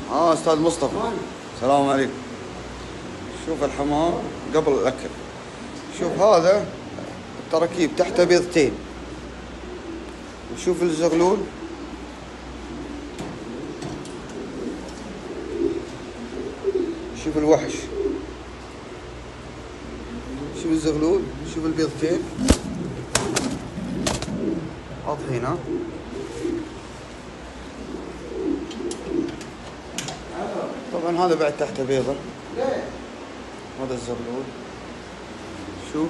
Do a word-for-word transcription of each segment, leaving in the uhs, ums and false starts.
اه استاذ مصطفى، السلام عليكم. شوف الحمام قبل الاكل. شوف هذا التراكيب تحته بيضتين، وشوف الزغلول، شوف الوحش، شوف الزغلول، شوف البيضتين واضحين. ها طبعا هذا بعد تحته بيضة، هذا الزغلول شوف.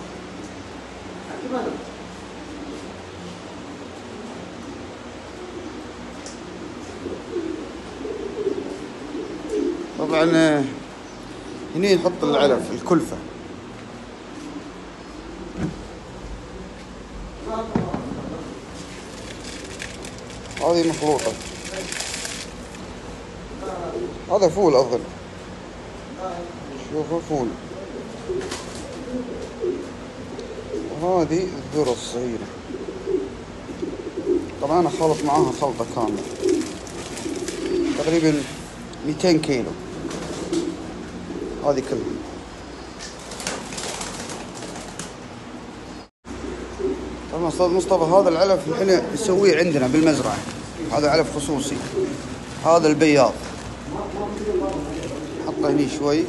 طبعا هني نحط العلف الكلفة. هذه مخلوطة، هذا فول أظن، شوفوا فول. وهذه الذرة الصغيرة، طبعا أنا خلط معاها خلطة كاملة تقريبا مئتين كيلو، هذه كلها. طبعا أستاذ مصطفى هذا العلف الحين نسويه عندنا بالمزرعة، هذا علف خصوصي. هذا البياض حطه هني شوي،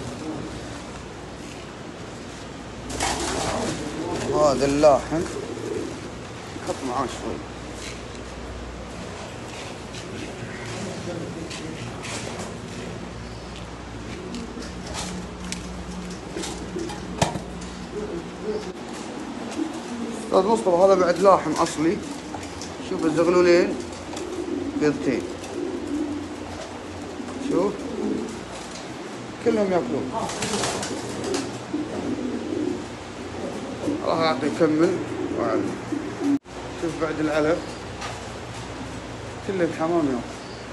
هذا اللاحم حط معاه شوي. استاذ مصطفى هذا بعد لاحم اصلي، شوف الزغلولين بيضتين، شوف كلهم ياكلون. راح اعطي يكمل وأعلم. شوف بعد العلف كله الحمام ياكل.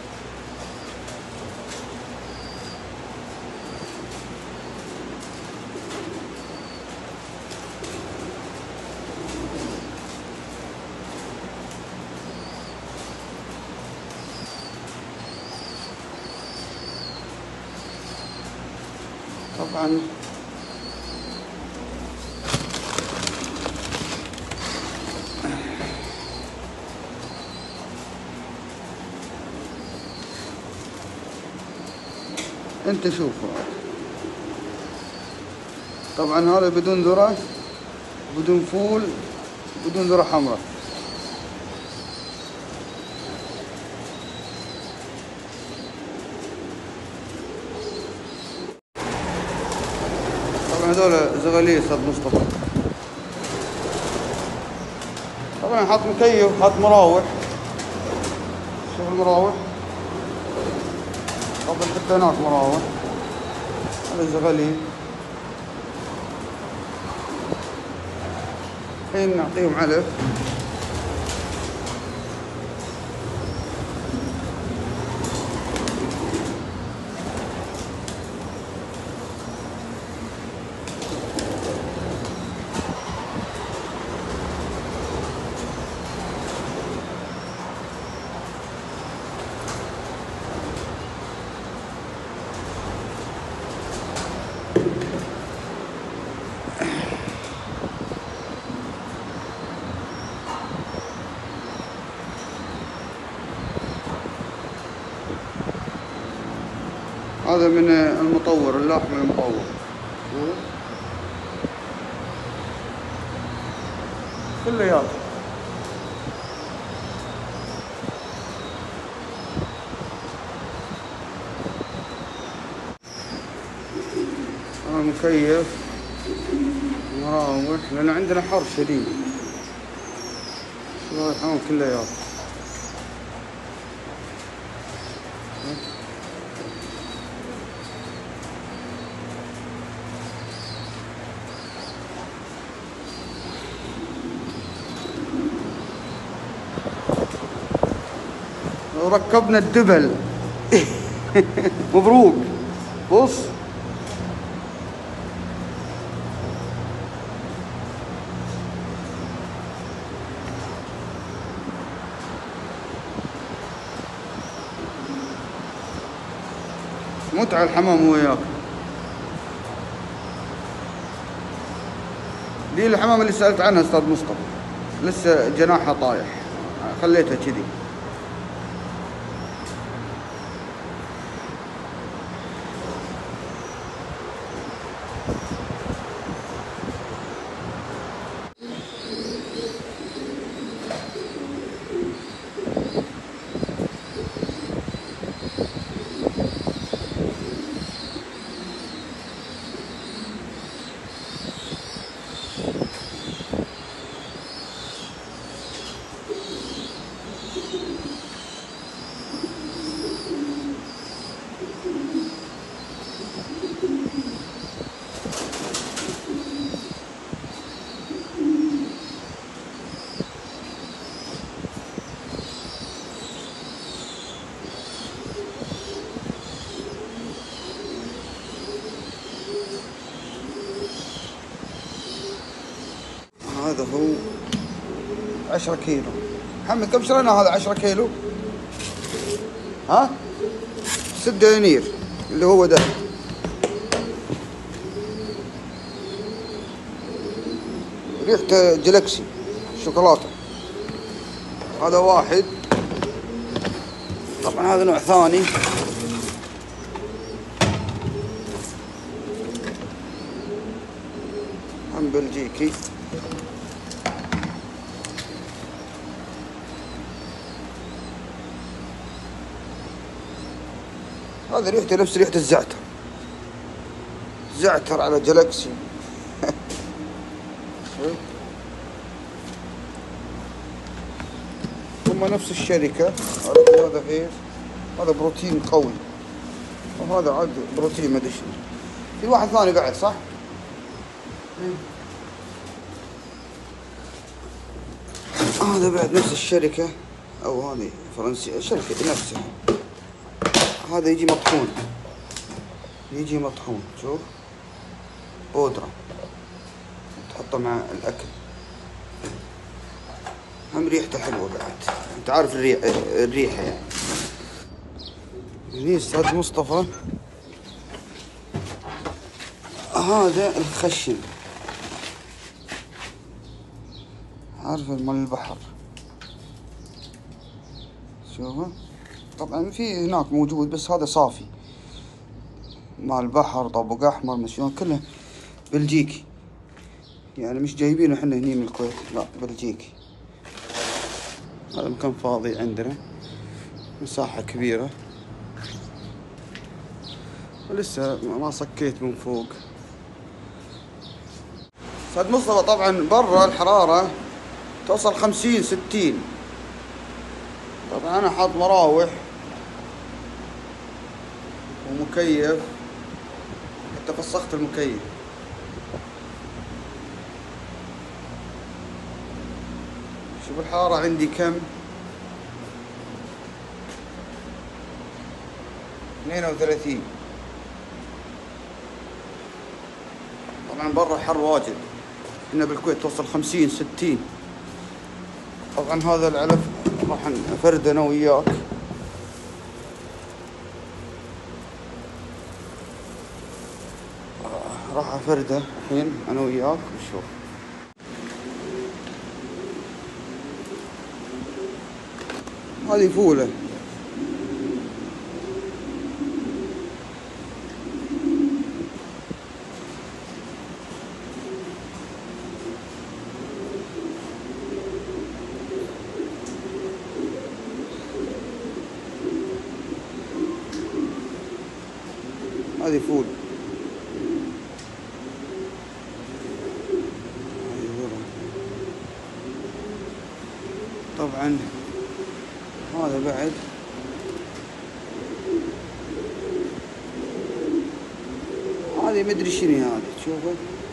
طبعا انت شوفوا، طبعا هذا بدون ذرة، بدون فول، بدون ذرة حمراء. طبعا هذول زغاليل استاذ مصطفى. طبعا حط مكيف، حط مراوح، شوف المراوح، طبعا حتى هناك مراوح. هذا زغاليل الحين نعطيهم علف. هذا من المطور، اللحم المطور. كله ياكل. هذا مكيف، مراوح، لأن عندنا حر شديد. هذا الحمام كله ياكل. وركبنا الدبل. مبروك. بص متعة الحمام وياك. دي الحمام اللي سألت عنها أستاذ مصطفى، لسه جناحها طايح، خليتها كذي. هذا هو عشرة كيلو. محمد كم شرينا هذا عشرة كيلو؟ ها؟ ست دنانير اللي هو ده. ريحته جلاكسي شوكولاتة. هذا واحد. طبعا هذا نوع ثاني. هم بلجيكي. هذا ريحته نفس ريحة الزعتر. زعتر على جلاكسي. هم نفس الشركة. هذا ايش؟ هذا بروتين قوي، وهذا عاد بروتين ما ادري شنو. في واحد ثاني بعد صح؟ هذا بعد نفس الشركة، او هذه فرنسية الشركة نفسها. هذا يجي مطحون، يجي مطحون. شوف بودرة تحطه مع الأكل. هم ريحته حلوة بعد، أنت عارف الريح الريحة يعني. هني أستاذ مصطفى هذا الخشن، عارف مال البحر. شوفه طبعا في هناك موجود، بس هذا صافي مع البحر. طبق احمر مشيون كله بلجيكي، يعني مش جايبينه احنا هني من الكويت، لا بلجيكي. هذا مكان فاضي عندنا، مساحة كبيرة، ولسه ما صكيت من فوق. استاذ مصطفى طبعا برا الحرارة توصل خمسين ستين. طبعا انا حاط مراوح ومكيف، حتى فسخت المكيف. شوف الحرارة عندي كم، اثنين وثلاثين. طبعا برا حر واجد، هنا بالكويت توصل خمسين ستين. طبعا هذا العلف راح نفرده انا وياك. راح افرده الحين انا وياك ونشوف. هذه فولة. هذه فول. طبعا هذا بعد هذه مدري شنو هذه. تشوفه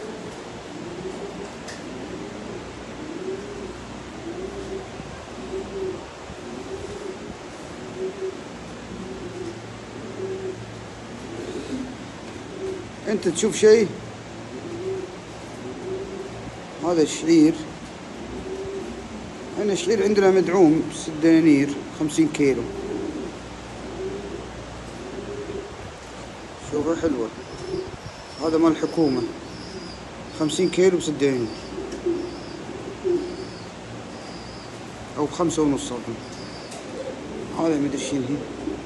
انت تشوف شيء. هذا الشعير، هنا الشعير عندنا مدعوم ست دنانير خمسين كيلو. شوفها حلوة. هذا مال الحكومة خمسين كيلو بست دنانير أو بخمسة ونص أظن. هذا مدري شنو هي.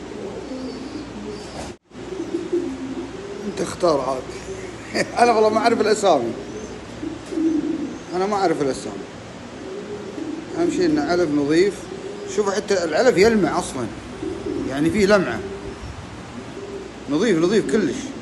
أنت اختار عاد. أنا والله ما أعرف الأسامي. أنا ما أعرف الأسامي. أهم شيء إنه علف نظيف. شوف حتى العلف يلمع أصلا، يعني فيه لمعة. نظيف نظيف كلش.